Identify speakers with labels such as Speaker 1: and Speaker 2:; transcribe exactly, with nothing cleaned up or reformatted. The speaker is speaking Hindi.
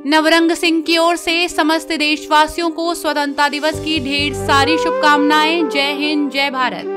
Speaker 1: नवरंग सिंह की ओर से समस्त देशवासियों को स्वतंत्रता दिवस की ढेर सारी शुभकामनाएं। जय हिंद, जय भारत।